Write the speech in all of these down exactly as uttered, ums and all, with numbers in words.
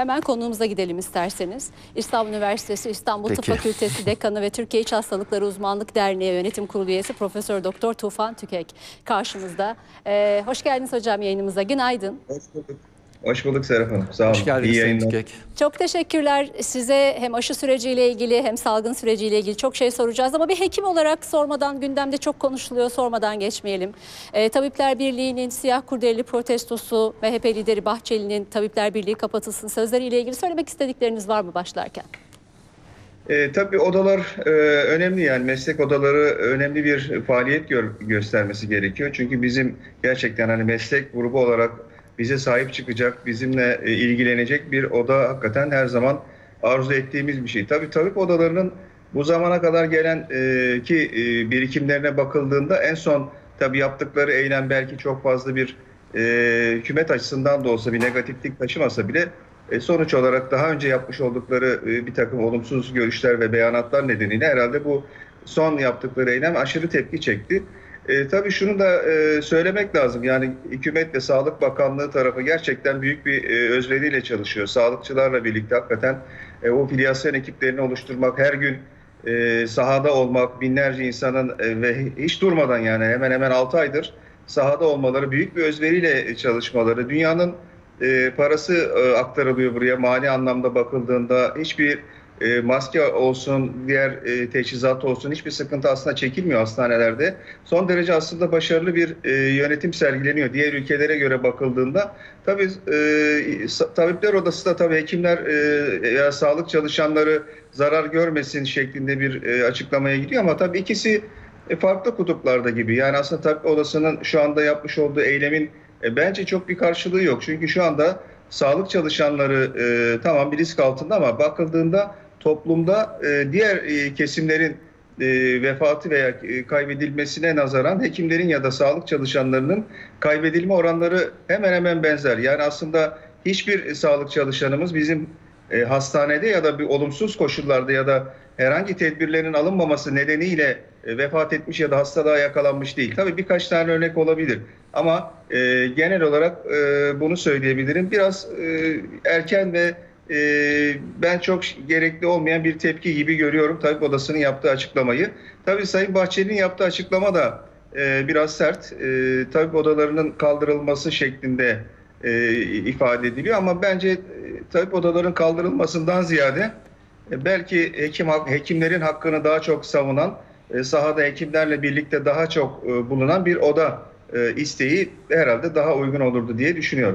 Hemen konuğumuza gidelim isterseniz. İstanbul Üniversitesi İstanbul Peki. Tıp Fakültesi Dekanı ve Türkiye İç Hastalıkları Uzmanlık Derneği Yönetim Kurulu üyesi Profesör Doktor Tufan Tükek karşımızda. Ee, hoş geldiniz hocam yayınımıza. Günaydın. Hoş bulduk. Hoş bulduk Serap Hanım. Sağ olun. Hoş geldiniz Sayın Tükek. Çok teşekkürler. Size hem aşı süreciyle ilgili hem salgın süreciyle ilgili çok şey soracağız. Ama bir hekim olarak sormadan, gündemde çok konuşuluyor, sormadan geçmeyelim. Ee, Tabipler Birliği'nin siyah kurdeleli protestosu, M H P lideri Bahçeli'nin Tabipler Birliği kapatılsın sözleriyle ilgili söylemek istedikleriniz var mı başlarken? E, tabii odalar e, önemli, yani meslek odaları önemli bir faaliyet gö göstermesi gerekiyor. Çünkü bizim gerçekten hani meslek grubu olarak bize sahip çıkacak, bizimle e, ilgilenecek bir oda hakikaten her zaman arzu ettiğimiz bir şey. Tabii tabip odalarının bu zamana kadar gelen e, ki e, birikimlerine bakıldığında en son tabii yaptıkları eylem belki çok fazla bir e, hükümet açısından da olsa bir negatiflik taşımasa bile E, sonuç olarak daha önce yapmış oldukları e, bir takım olumsuz görüşler ve beyanatlar nedeniyle herhalde bu son yaptıkları eylem aşırı tepki çekti. E, tabii şunu da e, söylemek lazım. Yani hükümet ve Sağlık Bakanlığı tarafı gerçekten büyük bir e, özveriyle çalışıyor. Sağlıkçılarla birlikte hakikaten e, o filyasyon ekiplerini oluşturmak, her gün e, sahada olmak, binlerce insanın e, ve hiç durmadan yani hemen hemen altı aydır sahada olmaları, büyük bir özveriyle çalışmaları, dünyanın E, parası e, aktarılıyor buraya. Mali anlamda bakıldığında hiçbir e, maske olsun, diğer e, teçhizat olsun hiçbir sıkıntı aslında çekilmiyor hastanelerde. Son derece aslında başarılı bir e, yönetim sergileniyor. Diğer ülkelere göre bakıldığında tabii e, Tabipler Odası da tabii hekimler e, ya sağlık çalışanları zarar görmesin şeklinde bir e, açıklamaya gidiyor ama tabii ikisi e, farklı kutuplarda gibi. Yani aslında Tabip Odası'nın şu anda yapmış olduğu eylemin E, bence çok bir karşılığı yok. Çünkü şu anda sağlık çalışanları e, tamam bir risk altında ama bakıldığında toplumda e, diğer e, kesimlerin e, vefatı veya e, kaybedilmesine nazaran hekimlerin ya da sağlık çalışanlarının kaybedilme oranları hemen hemen benzer. Yani aslında hiçbir sağlık çalışanımız bizim e, hastanede ya da bir olumsuz koşullarda ya da herhangi tedbirlerin alınmaması nedeniyle e, vefat etmiş ya da hastalığa yakalanmış değil. Tabii birkaç tane örnek olabilir. Ama e, genel olarak e, bunu söyleyebilirim. Biraz e, erken ve e, ben çok gerekli olmayan bir tepki gibi görüyorum Tabip Odası'nın yaptığı açıklamayı. Tabii Sayın Bahçeli'nin yaptığı açıklama da e, biraz sert. E, Tabip odalarının kaldırılması şeklinde e, ifade ediliyor. Ama bence e, tabip odalarının kaldırılmasından ziyade e, belki hekim hekimlerin hakkını daha çok savunan, e, sahada hekimlerle birlikte daha çok e, bulunan bir oda e, isteği herhalde daha uygun olurdu diye düşünüyorum.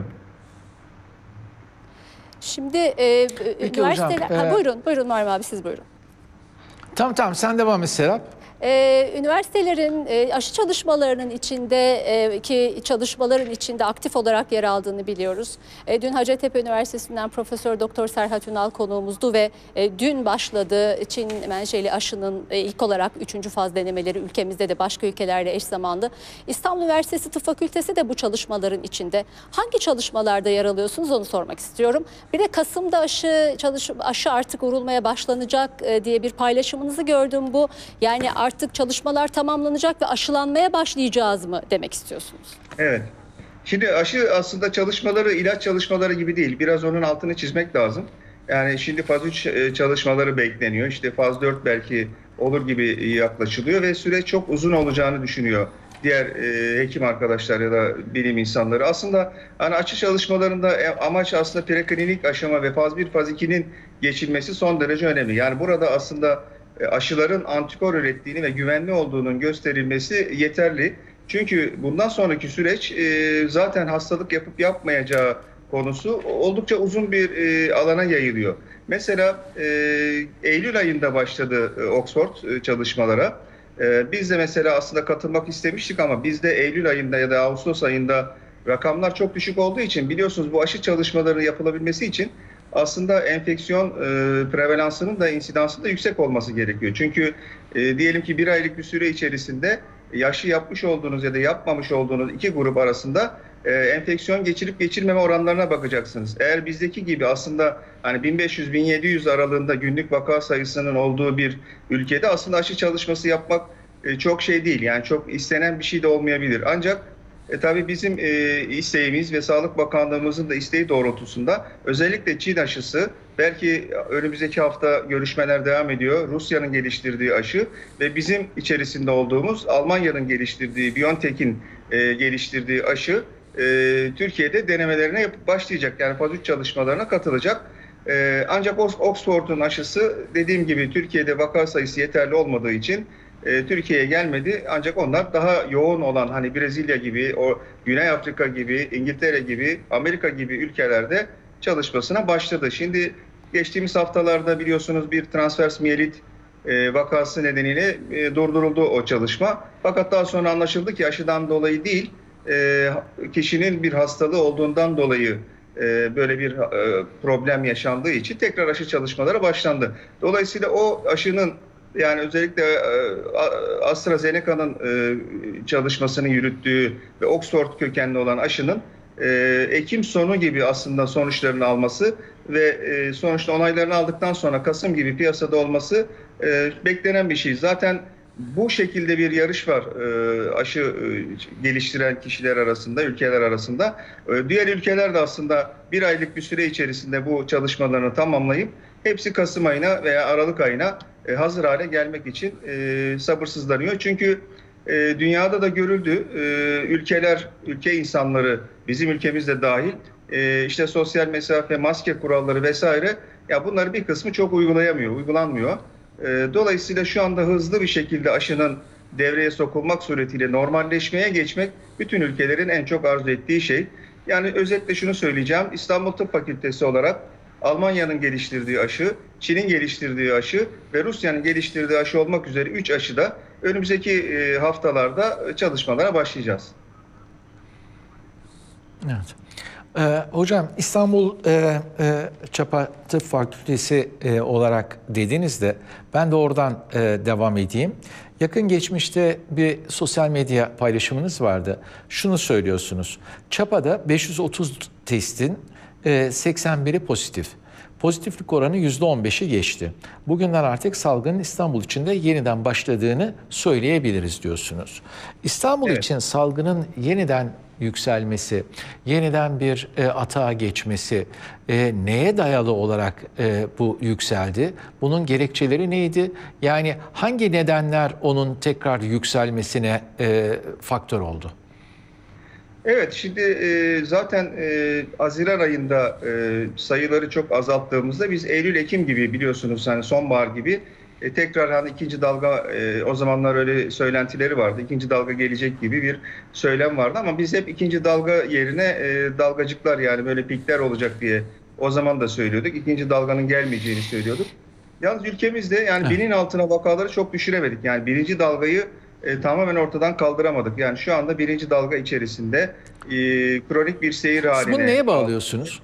Şimdi e, Peki üniversiteler... hocam, Ha, e... buyurun, buyurun Muharrem abi siz buyurun. Tamam tamam sen devam et Serap. Ee, üniversitelerin e, aşı çalışmalarının içinde e, ki çalışmaların içinde aktif olarak yer aldığını biliyoruz. E, dün Hacettepe Üniversitesi'nden Profesör Doktor Serhat Ünal konuğumuzdu ve e, dün başladı Çin menşeli aşının e, ilk olarak üçüncü faz denemeleri ülkemizde de başka ülkelerle eş zamanlı. İstanbul Üniversitesi Tıp Fakültesi de bu çalışmaların içinde. Hangi çalışmalarda yer alıyorsunuz onu sormak istiyorum. Bir de Kasım'da aşı çalış aşı artık vurulmaya başlanacak e, diye bir paylaşımınızı gördüm bu. Yani artık çalışmalar tamamlanacak ve aşılanmaya başlayacağız mı demek istiyorsunuz? Evet. Şimdi aşı aslında çalışmaları ilaç çalışmaları gibi değil. Biraz onun altını çizmek lazım. Yani şimdi faz üç çalışmaları bekleniyor. İşte faz dört belki olur gibi yaklaşılıyor ve süreç çok uzun olacağını düşünüyor diğer e, hekim arkadaşlar ya da bilim insanları. Aslında hani aşı çalışmalarında amaç aslında preklinik aşama ve faz bir, faz ikinin geçilmesi son derece önemli. Yani burada aslında aşıların antikor ürettiğini ve güvenli olduğunun gösterilmesi yeterli. Çünkü bundan sonraki süreç e, zaten hastalık yapıp yapmayacağı konusu oldukça uzun bir e, alana yayılıyor. Mesela e, Eylül ayında başladı e, Oxford e, çalışmalara. E, biz de mesela aslında katılmak istemiştik ama bizde Eylül ayında ya da Ağustos ayında rakamlar çok düşük olduğu için biliyorsunuz bu aşı çalışmalarının yapılabilmesi için aslında enfeksiyon e, prevalansının da insidansının da yüksek olması gerekiyor. Çünkü e, diyelim ki bir aylık bir süre içerisinde aşı yapmış olduğunuz ya da yapmamış olduğunuz iki grup arasında e, enfeksiyon geçirip geçirmeme oranlarına bakacaksınız. Eğer bizdeki gibi aslında hani bin beş yüz bin yedi yüz aralığında günlük vaka sayısının olduğu bir ülkede aslında aşı çalışması yapmak e, çok şey değil. Yani çok istenen bir şey de olmayabilir. Ancak E, tabii bizim e, isteğimiz ve Sağlık Bakanlığımızın da isteği doğrultusunda özellikle Çin aşısı, belki önümüzdeki hafta görüşmeler devam ediyor. Rusya'nın geliştirdiği aşı ve bizim içerisinde olduğumuz Almanya'nın geliştirdiği, BioNTech'in e, geliştirdiği aşı e, Türkiye'de denemelerine yapıp başlayacak. Yani faz üç çalışmalarına katılacak. E, ancak Oxford'un aşısı, dediğim gibi, Türkiye'de vaka sayısı yeterli olmadığı için e, Türkiye'ye gelmedi. Ancak onlar daha yoğun olan, hani Brezilya gibi, o Güney Afrika gibi, İngiltere gibi, Amerika gibi ülkelerde çalışmasına başladı. Şimdi geçtiğimiz haftalarda biliyorsunuz bir transvers miyelit e, vakası nedeniyle e, durduruldu o çalışma. Fakat daha sonra anlaşıldı ki aşıdan dolayı değil, e, kişinin bir hastalığı olduğundan dolayı e, böyle bir e, problem yaşandığı için tekrar aşı çalışmaları başlandı. Dolayısıyla o aşının, yani özellikle AstraZeneca'nın çalışmasını yürüttüğü ve Oxford kökenli olan aşının Ekim sonu gibi aslında sonuçlarını alması ve sonuçta onaylarını aldıktan sonra Kasım gibi piyasada olması beklenen bir şey. Zaten bu şekilde bir yarış var aşı geliştiren kişiler arasında, ülkeler arasında. Diğer ülkeler de aslında bir aylık bir süre içerisinde bu çalışmalarını tamamlayıp hepsi Kasım ayına veya Aralık ayına hazır hale gelmek için sabırsızlanıyor. Çünkü dünyada da görüldü, ülkeler, ülke insanları, bizim ülkemiz de dahil, işte sosyal mesafe, maske kuralları vesaire, ya bunları bir kısmı çok uygulayamıyor, uygulanmıyor. Dolayısıyla şu anda hızlı bir şekilde aşının devreye sokulmak suretiyle normalleşmeye geçmek bütün ülkelerin en çok arzu ettiği şey. Yani özetle şunu söyleyeceğim: İstanbul Tıp Fakültesi olarak Almanya'nın geliştirdiği aşı, Çin'in geliştirdiği aşı ve Rusya'nın geliştirdiği aşı olmak üzere üç aşıda önümüzdeki haftalarda çalışmalara başlayacağız. Evet. Ee, hocam, İstanbul e, e, Çapa Tıp Fakültesi e, olarak dediğinizde ben de oradan e, devam edeyim. Yakın geçmişte bir sosyal medya paylaşımınız vardı. Şunu söylüyorsunuz: Çapa'da beş yüz otuz testin e, seksen biri pozitif. Pozitiflik oranı yüzde on beşi geçti. Bugünden artık salgının İstanbul içinde yeniden başladığını söyleyebiliriz diyorsunuz. İstanbul Evet. için salgının yeniden yükselmesi, yeniden bir e, atağa geçmesi e, neye dayalı olarak e, bu yükseldi? Bunun gerekçeleri neydi? Yani hangi nedenler onun tekrar yükselmesine e, faktör oldu? Evet, şimdi e, zaten e, Haziran ayında e, sayıları çok azalttığımızda biz Eylül-Ekim gibi, biliyorsunuz hani sonbahar gibi e, tekrar hani ikinci dalga, e, o zamanlar öyle söylentileri vardı. İkinci dalga gelecek gibi bir söylem vardı ama biz hep ikinci dalga yerine e, dalgacıklar, yani böyle pikler olacak diye o zaman da söylüyorduk. İkinci dalganın gelmeyeceğini söylüyorduk. Yalnız ülkemizde yani binin altına vakaları çok düşüremedik. Yani birinci dalgayı E, tamamen ortadan kaldıramadık. Yani şu anda birinci dalga içerisinde e, kronik bir seyir haline. Bunu neye bağlıyorsunuz?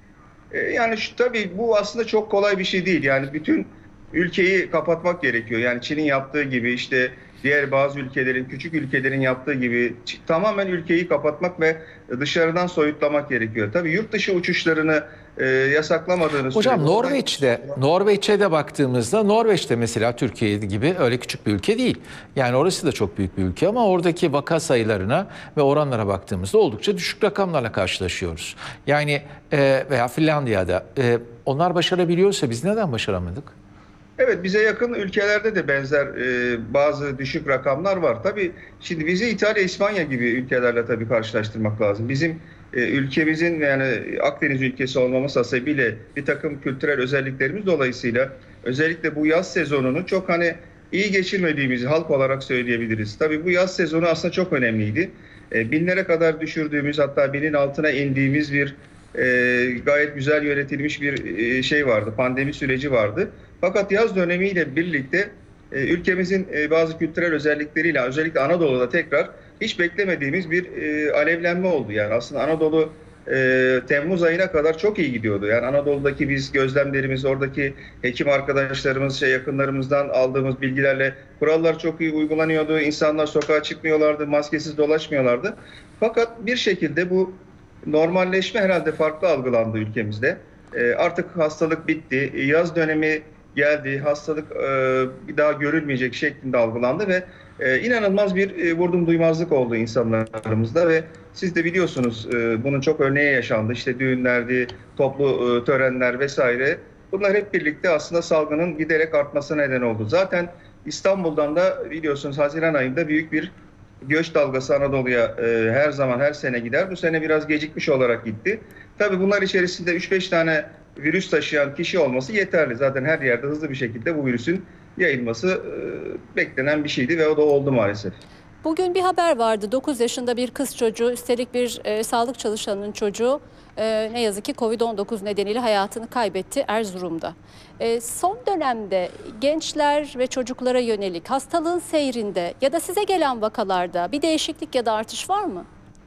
E, yani şu, tabii bu aslında çok kolay bir şey değil. Yani bütün ülkeyi kapatmak gerekiyor. Yani Çin'in yaptığı gibi, işte diğer bazı ülkelerin, küçük ülkelerin yaptığı gibi tamamen ülkeyi kapatmak ve dışarıdan soyutlamak gerekiyor. Tabii yurt dışı uçuşlarını e, yasaklamadığınız Hocam sürece... Norveç'te, Norveç'e de baktığımızda, Norveç'te mesela Türkiye gibi öyle küçük bir ülke değil. Yani orası da çok büyük bir ülke ama oradaki vaka sayılarına ve oranlara baktığımızda oldukça düşük rakamlarla karşılaşıyoruz. Yani e, veya Finlandiya'da e, onlar başarabiliyorsa biz neden başaramadık? Evet, bize yakın ülkelerde de benzer e, bazı düşük rakamlar var. Tabii şimdi bizi İtalya, İspanya gibi ülkelerle tabii karşılaştırmak lazım. Bizim e, ülkemizin, yani Akdeniz ülkesi olmamız hasebiyle bir takım kültürel özelliklerimiz dolayısıyla özellikle bu yaz sezonunu çok hani iyi geçirmediğimizi halk olarak söyleyebiliriz. Tabii bu yaz sezonu aslında çok önemliydi. E, binlere kadar düşürdüğümüz, hatta binin altına indiğimiz bir e, gayet güzel yönetilmiş bir e, şey vardı, pandemi süreci vardı. Fakat yaz dönemiyle birlikte e, ülkemizin e, bazı kültürel özellikleriyle özellikle Anadolu'da tekrar hiç beklemediğimiz bir e, alevlenme oldu. Yani aslında Anadolu e, Temmuz ayına kadar çok iyi gidiyordu. Yani Anadolu'daki biz gözlemlerimiz, oradaki hekim arkadaşlarımız, şey, yakınlarımızdan aldığımız bilgilerle kurallar çok iyi uygulanıyordu. İnsanlar sokağa çıkmıyorlardı, maskesiz dolaşmıyorlardı. Fakat bir şekilde bu normalleşme herhalde farklı algılandı ülkemizde. E, artık hastalık bitti. Yaz dönemi geldi, hastalık e, bir daha görülmeyecek şeklinde algılandı ve e, inanılmaz bir e, vurdum duymazlık oldu insanlarımızda ve siz de biliyorsunuz e, bunun çok örneği yaşandı. İşte düğünlerdi, toplu e, törenler vesaire. Bunlar hep birlikte aslında salgının giderek artmasına neden oldu. Zaten İstanbul'dan da biliyorsunuz Haziran ayında büyük bir göç dalgası Anadolu'ya e, her zaman her sene gider. Bu sene biraz gecikmiş olarak gitti. Tabii bunlar içerisinde üç beş tane virüs taşıyan kişi olması yeterli. Zaten her yerde hızlı bir şekilde bu virüsün yayılması e, beklenen bir şeydi ve o da oldu maalesef. Bugün bir haber vardı. dokuz yaşında bir kız çocuğu, üstelik bir e, sağlık çalışanının çocuğu e, ne yazık ki Covid on dokuz nedeniyle hayatını kaybetti Erzurum'da. E, son dönemde gençler ve çocuklara yönelik hastalığın seyrinde ya da size gelen vakalarda bir değişiklik ya da artış var mı?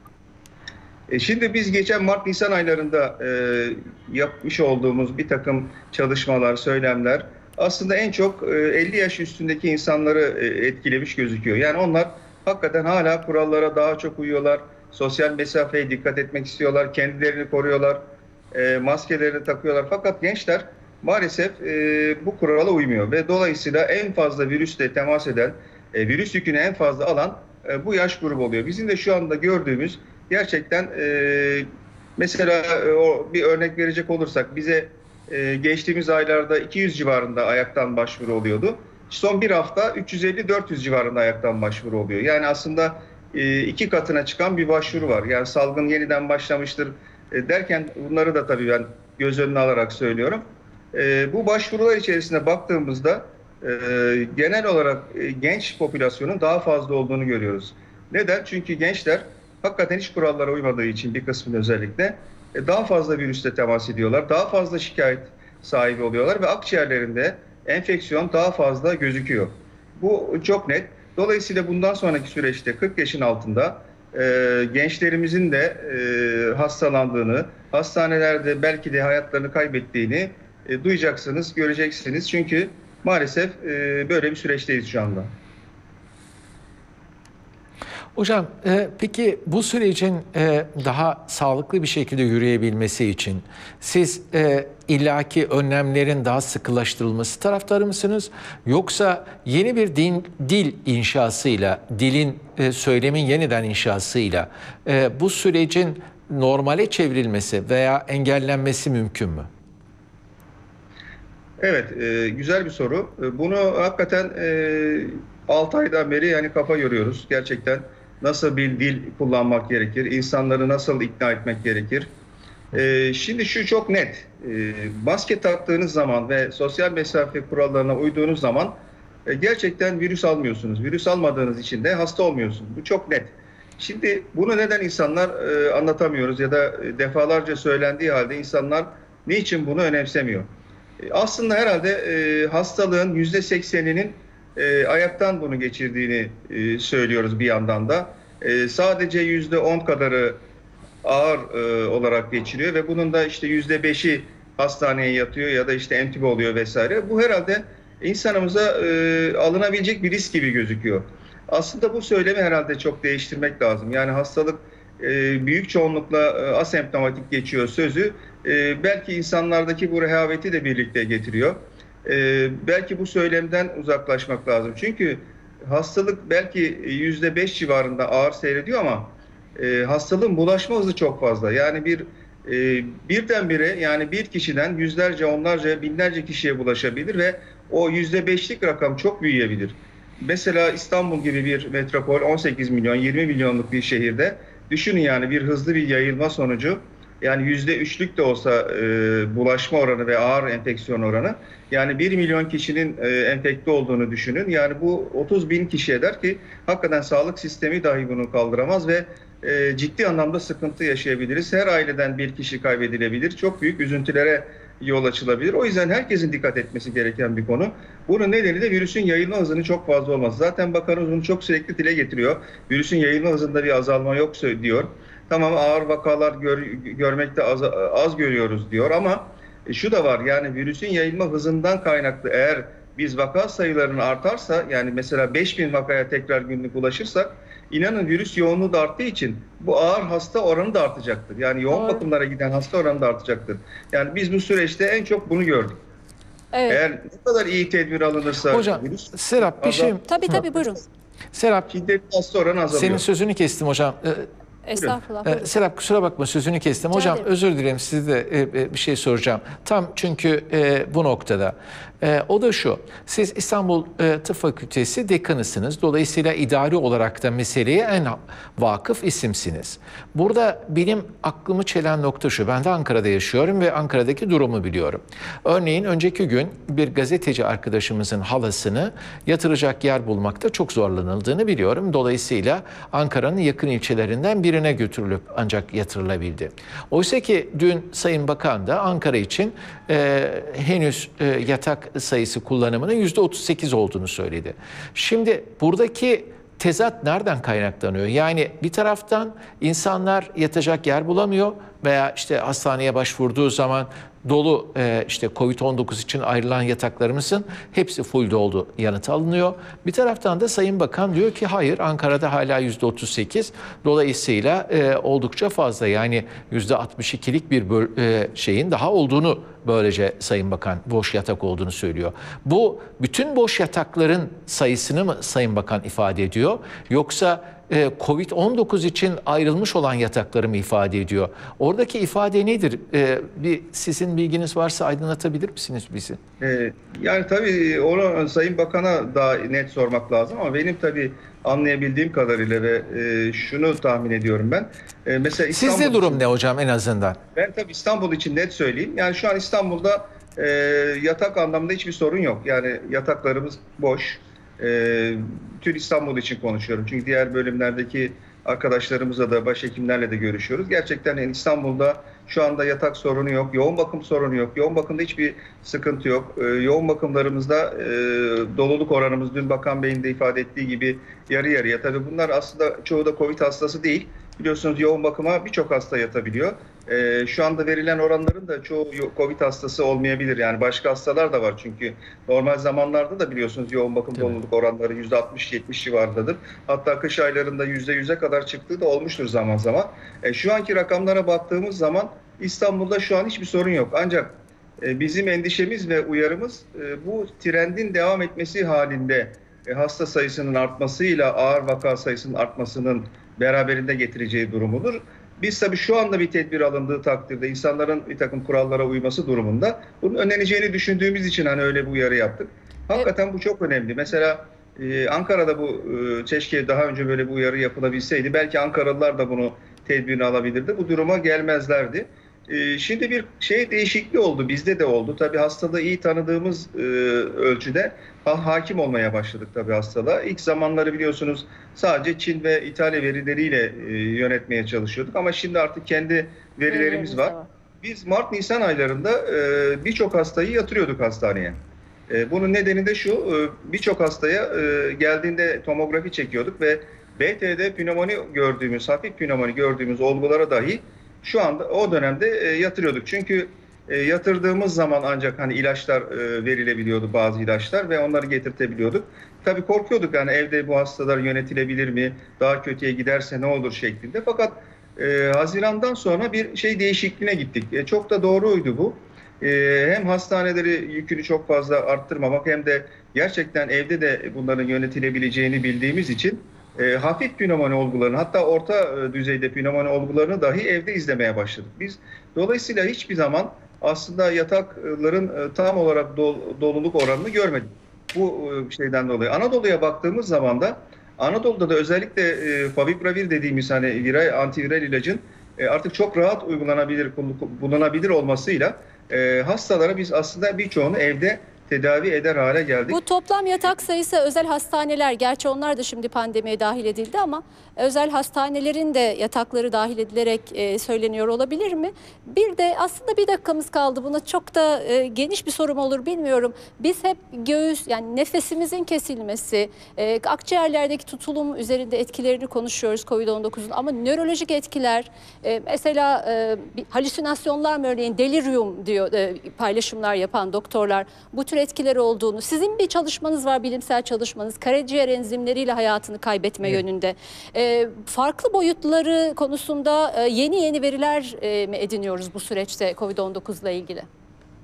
E şimdi biz geçen Mart-Nisan aylarında e, yapmış olduğumuz bir takım çalışmalar, söylemler aslında en çok e, elli yaş üstündeki insanları e, etkilemiş gözüküyor. Yani onlar hakikaten hala kurallara daha çok uyuyorlar. Sosyal mesafeye dikkat etmek istiyorlar. Kendilerini koruyorlar. E, maskelerini takıyorlar. Fakat gençler maalesef e, bu kurala uymuyor. Ve dolayısıyla en fazla virüsle temas eden, e, virüs yükünü en fazla alan e, bu yaş grubu oluyor. Bizim de şu anda gördüğümüz gerçekten e, mesela e, o bir örnek verecek olursak bize e, geçtiğimiz aylarda iki yüz civarında ayaktan başvuru oluyordu. Son bir hafta üç yüz elli dört yüz civarında ayaktan başvuru oluyor. Yani aslında e, iki katına çıkan bir başvuru var. Yani salgın yeniden başlamıştır e, derken bunları da tabii ben göz önüne alarak söylüyorum. E, bu başvurular içerisinde baktığımızda e, genel olarak e, genç popülasyonun daha fazla olduğunu görüyoruz. Neden? Çünkü gençler hakikaten hiç kurallara uymadığı için bir kısmını özellikle e, daha fazla virüsle temas ediyorlar. Daha fazla şikayet sahibi oluyorlar ve akciğerlerinde enfeksiyon daha fazla gözüküyor. Bu çok net. Dolayısıyla bundan sonraki süreçte kırk yaşın altında e, gençlerimizin de e, hastalandığını, hastanelerde belki de hayatlarını kaybettiğini e, duyacaksınız, göreceksiniz. Çünkü maalesef e, böyle bir süreçteyiz şu anda. Hocam, e, peki bu sürecin e, daha sağlıklı bir şekilde yürüyebilmesi için siz e, illaki önlemlerin daha sıkılaştırılması taraftarı mısınız? Yoksa yeni bir din, dil inşasıyla, dilin, e, söylemin yeniden inşasıyla e, bu sürecin normale çevrilmesi veya engellenmesi mümkün mü? Evet, e, güzel bir soru. E, bunu hakikaten e, altı aydan beri yani kafa yoruyoruz gerçekten. Nasıl bir dil kullanmak gerekir? İnsanları nasıl ikna etmek gerekir? Ee, şimdi şu çok net. Ee, maske taktığınız zaman ve sosyal mesafe kurallarına uyduğunuz zaman e, gerçekten virüs almıyorsunuz. Virüs almadığınız için de hasta olmuyorsunuz. Bu çok net. Şimdi bunu neden insanlar e, anlatamıyoruz ya da defalarca söylendiği halde insanlar niçin bunu önemsemiyor? E, aslında herhalde e, hastalığın yüzde sekseninin E, ayaktan bunu geçirdiğini e, söylüyoruz bir yandan da. E, sadece yüzde on kadarı ağır e, olarak geçiriyor ve bunun da işte yüzde beşi hastaneye yatıyor ya da işte entübe oluyor vesaire. Bu herhalde insanımıza e, alınabilecek bir risk gibi gözüküyor. Aslında bu söylemi herhalde çok değiştirmek lazım. Yani hastalık e, büyük çoğunlukla e, asemptomatik geçiyor sözü. E, belki insanlardaki bu rehaveti de birlikte getiriyor. Ee, belki bu söylemden uzaklaşmak lazım. Çünkü hastalık belki yüzde beş civarında ağır seyrediyor ama e, hastalığın bulaşma hızı çok fazla. Yani bir e, birdenbire yani bir kişiden yüzlerce, onlarca, binlerce kişiye bulaşabilir ve o yüzde beşlik rakam çok büyüyebilir. Mesela İstanbul gibi bir metropol, on sekiz milyon, yirmi milyonluk bir şehirde düşünün yani bir hızlı bir yayılma sonucu. Yani yüzde üçlük de olsa e, bulaşma oranı ve ağır enfeksiyon oranı. Yani bir milyon kişinin e, enfekte olduğunu düşünün. Yani bu otuz bin kişi eder ki hakikaten sağlık sistemi dahi bunu kaldıramaz ve e, ciddi anlamda sıkıntı yaşayabiliriz. Her aileden bir kişi kaybedilebilir. Çok büyük üzüntülere yol açılabilir. O yüzden herkesin dikkat etmesi gereken bir konu. Bunun nedeni de virüsün yayılma hızının çok fazla olması. Zaten bakanımız bunu çok sürekli dile getiriyor. Virüsün yayılma hızında bir azalma yok diyor. Tamam ağır vakalar gör, görmekte az, az görüyoruz diyor ama şu da var yani virüsün yayılma hızından kaynaklı eğer biz vaka sayılarının artarsa yani mesela beş bin vakaya tekrar günlük ulaşırsak inanın virüs yoğunluğu da arttığı için bu ağır hasta oranı da artacaktır. Yani yoğun bakımlara giden hasta oranı da artacaktır. Yani biz bu süreçte en çok bunu gördük. Evet. Eğer ne kadar iyi tedbir alınırsa Hocam, virüs Serap bir şey... Tabii tabii buyurun. Serap, şiddetli hasta oranı azalıyor. senin sözünü kestim hocam. Ee, Estağfurullah. Ee, Buyurun. Serap kusura bakma sözünü kestim. Rica Hocam ederim. özür dilerim, size de e, e, bir şey soracağım. Tam çünkü e, bu noktada. E, o da şu, siz İstanbul e, Tıp Fakültesi dekanısınız. Dolayısıyla idari olarak da meseleye en vakıf isimsiniz. Burada benim aklımı çelen nokta şu, ben de Ankara'da yaşıyorum ve Ankara'daki durumu biliyorum. Örneğin önceki gün bir gazeteci arkadaşımızın halasını yatıracak yer bulmakta çok zorlanıldığını biliyorum. Dolayısıyla Ankara'nın yakın ilçelerinden birine götürülüp ancak yatırılabildi. Oysa ki dün Sayın Bakan da Ankara için e, henüz e, yatak sayısı kullanımının yüzde otuz sekiz olduğunu söyledi. Şimdi buradaki tezat nereden kaynaklanıyor? Yani bir taraftan insanlar yatacak yer bulamıyor veya işte hastaneye başvurduğu zaman dolu e, işte Covid on dokuz için ayrılan yataklarımızın hepsi full doldu yanıt alınıyor. Bir taraftan da Sayın Bakan diyor ki hayır, Ankara'da hala yüzde otuz sekiz, dolayısıyla e, oldukça fazla, yani yüzde altmış ikilik bir böl, e, şeyin daha olduğunu, böylece Sayın Bakan boş yatak olduğunu söylüyor. Bu bütün boş yatakların sayısını mı Sayın Bakan ifade ediyor, yoksa Covid on dokuz için ayrılmış olan yatakları mı ifade ediyor? Oradaki ifade nedir? Ee, bir sizin bilginiz varsa aydınlatabilir misiniz bizi? Ee, yani tabii onu Sayın Bakan'a daha net sormak lazım ama benim tabii anlayabildiğim kadarıyla ve e, şunu tahmin ediyorum ben. E, mesela İstanbul Sizde durum için, ne hocam en azından? ben tabii İstanbul için net söyleyeyim. Yani şu an İstanbul'da e, yatak anlamında hiçbir sorun yok. Yani yataklarımız boş. E, tüm İstanbul için konuşuyorum. Çünkü diğer bölümlerdeki arkadaşlarımızla da, başhekimlerle de görüşüyoruz. Gerçekten yani İstanbul'da şu anda yatak sorunu yok, yoğun bakım sorunu yok. Yoğun bakımda hiçbir sıkıntı yok. E, yoğun bakımlarımızda e, doluluk oranımız dün Bakan Bey'in de ifade ettiği gibi yarı yarıya. Tabii bunlar aslında çoğu da Covid hastası değil. Biliyorsunuz yoğun bakıma birçok hasta yatabiliyor. Ee, şu anda verilen oranların da çoğu Covid hastası olmayabilir. Yani başka hastalar da var çünkü normal zamanlarda da biliyorsunuz yoğun bakım doluluk oranları yüzde altmış yetmiş civarındadır. Hatta kış aylarında yüzde yüze kadar çıktığı da olmuştur zaman zaman. E, şu anki rakamlara baktığımız zaman İstanbul'da şu an hiçbir sorun yok. Ancak e, bizim endişemiz ve uyarımız e, bu trendin devam etmesi halinde e, hasta sayısının artmasıyla ağır vaka sayısının artmasının beraberinde getireceği durumudur. Biz tabii şu anda bir tedbir alındığı takdirde insanların bir takım kurallara uyması durumunda bunun önleneceğini düşündüğümüz için hani öyle bir uyarı yaptık. Hakikaten bu çok önemli. Mesela e, Ankara'da bu e, keşke daha önce böyle bir uyarı yapılabilseydi. Belki Ankaralılar da bunu tedbirini alabilirdi. Bu duruma gelmezlerdi. E, şimdi bir şey değişikliği oldu. Bizde de oldu. Tabii hastalığı iyi tanıdığımız e, ölçüde ha, hakim olmaya başladık tabii hastalığa. İlk zamanları biliyorsunuz sadece Çin ve İtalya verileriyle e, yönetmeye çalışıyorduk. Ama şimdi artık kendi verilerimiz var. Biz Mart-Nisan aylarında e, birçok hastayı yatırıyorduk hastaneye. E, bunun nedeni de şu, e, birçok hastaya e, geldiğinde tomografi çekiyorduk ve B T D pnömoni gördüğümüz, hafif pnömoni gördüğümüz olgulara dahi şu anda o dönemde e, yatırıyorduk. Çünkü e, yatırdığımız zaman ancak hani ilaçlar e, verilebiliyordu, bazı ilaçlar ve onları getirtebiliyorduk. Tabii korkuyorduk yani evde bu hastalar yönetilebilir mi, daha kötüye giderse ne olur şeklinde. Fakat e, Haziran'dan sonra bir şey değişikliğine gittik. E, çok da doğruydu bu. E, hem hastaneleri yükünü çok fazla arttırmamak hem de gerçekten evde de bunların yönetilebileceğini bildiğimiz için E, hafif pnömoni olgularını, hatta orta e, düzeyde pnömoni olgularını dahi evde izlemeye başladık biz. Dolayısıyla hiçbir zaman aslında yatakların e, tam olarak dol, doluluk oranını görmedik. Bu e, şeyden dolayı. Anadolu'ya baktığımız zaman da Anadolu'da da özellikle e, favipiravir dediğimiz hani viral, antiviral ilacın e, artık çok rahat uygulanabilir, bulunabilir olmasıyla e, hastalara biz aslında birçoğunu evde tedavi eder hale geldik. Bu toplam yatak sayısı özel hastaneler, gerçi onlar da şimdi pandemiye dahil edildi ama özel hastanelerin de yatakları dahil edilerek e, söyleniyor olabilir mi? Bir de aslında bir dakikamız kaldı, buna çok da e, geniş bir sorum olur bilmiyorum. Biz hep göğüs, yani nefesimizin kesilmesi, e, akciğerlerdeki tutulum üzerinde etkilerini konuşuyoruz Covid on dokuzun ama nörolojik etkiler, e, mesela e, halüsinasyonlar mı, örneğin delirium diyor e, paylaşımlar yapan doktorlar, bu tür etkileri olduğunu, sizin bir çalışmanız var, bilimsel çalışmanız, karaciğer enzimleriyle hayatını kaybetme evet. yönünde. E, farklı boyutları konusunda e, yeni yeni veriler e, mi ediniyoruz bu süreçte Covid on dokuz ile ilgili?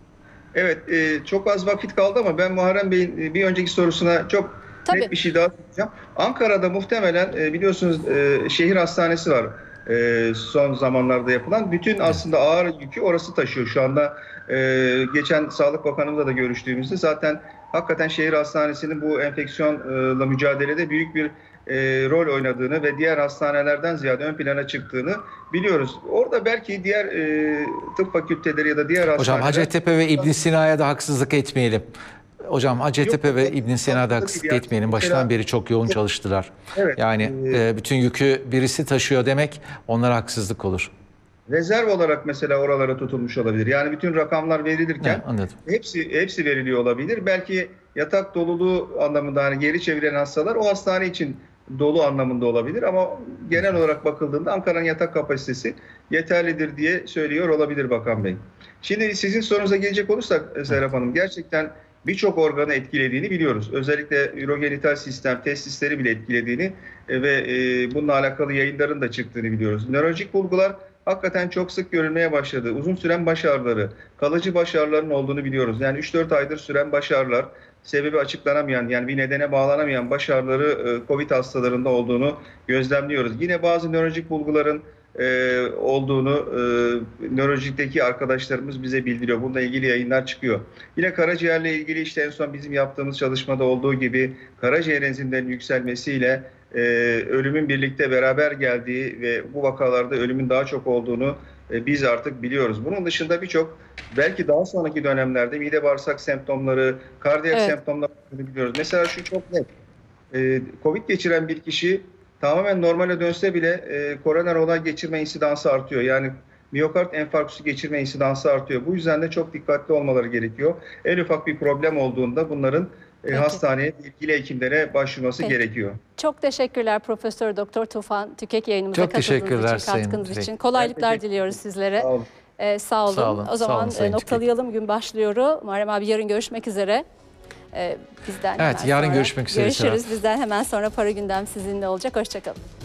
Evet, e, çok az vakit kaldı ama ben Muharrem Bey'in e, bir önceki sorusuna çok Tabii. net bir şey daha soracağım. Ankara'da muhtemelen e, biliyorsunuz e, şehir hastanesi var. E, son zamanlarda yapılan. Bütün aslında ağır yükü orası taşıyor. Şu anda e, geçen Sağlık Bakanımızla da görüştüğümüzde zaten hakikaten şehir hastanesinin bu enfeksiyonla mücadelede büyük bir e, rol oynadığını ve diğer hastanelerden ziyade ön plana çıktığını biliyoruz. Orada belki diğer e, tıp fakülteleri ya da diğer Hocam hastaneler... Hacettepe ve İbn Sina'ya da haksızlık etmeyelim. Hocam Hacettepe Yok, ve yok, İbn Sina'da haksızlık haksızlık değil yani. etmeyelim. Baştan Mesela- beri çok yoğun çalıştılar. Evet, Yani e, e, bütün yükü birisi taşıyor demek onlara haksızlık olur. rezerv olarak mesela oralara tutulmuş olabilir. Yani bütün rakamlar verilirken Evet, anladım. hepsi hepsi veriliyor olabilir. Belki yatak doluluğu anlamında hani geri çeviren hastalar o hastane için dolu anlamında olabilir ama genel olarak bakıldığında Ankara'nın yatak kapasitesi yeterlidir diye söylüyor olabilir Bakan Bey. Şimdi sizin sorunuza gelecek olursak Serap Hanım, gerçekten birçok organı etkilediğini biliyoruz. Özellikle ürogenital sistem, testisleri bile etkilediğini e, ve e, bununla alakalı yayınların da çıktığını biliyoruz. Nörolojik bulgular hakikaten çok sık görülmeye başladı. Uzun süren baş ağrıları, kalıcı baş ağrılarının olduğunu biliyoruz. Yani üç dört aydır süren baş ağrılar, sebebi açıklanamayan, yani bir nedene bağlanamayan baş ağrıları e, COVID hastalarında olduğunu gözlemliyoruz. Yine bazı nörolojik bulguların e, olduğunu e, nörolojikteki arkadaşlarımız bize bildiriyor. Bununla ilgili yayınlar çıkıyor. Yine karaciğerle ilgili işte en son bizim yaptığımız çalışmada olduğu gibi karaciğer enzimlerinin yükselmesiyle e, ölümün birlikte beraber geldiği ve bu vakalarda ölümün daha çok olduğunu e, biz artık biliyoruz. Bunun dışında birçok belki daha sonraki dönemlerde mide bağırsak semptomları, kardiyak Evet. semptomları biliyoruz. Mesela şu çok net. E, Covid geçiren bir kişi tamamen normale dönse bile e, koroner olay geçirme insidansı artıyor. Yani miyokard enfarktüsü geçirme insidansı artıyor. Bu yüzden de çok dikkatli olmaları gerekiyor. En ufak bir problem olduğunda bunların e, Peki. hastaneye, ilgili hekimlere başvurması Peki. gerekiyor. Çok teşekkürler Profesör Doktor Tufan Tükek, yayınımıza Çok katıldığınız teşekkürler için, Sayın katkınız Tükek. için. Ben Kolaylıklar teşekkür diliyoruz sizlere. Sağ olun. Ee, sağ olun. Sağ olun, O sağ zaman olun Sayın e, noktalayalım gün başlıyor. Muharrem abi yarın görüşmek üzere. Ee, bizden Evet, hemen yarın sonra görüşmek üzere görüşürüz. Serap. Bizden hemen sonra Para Gündem sizinle olacak. Hoşçakalın.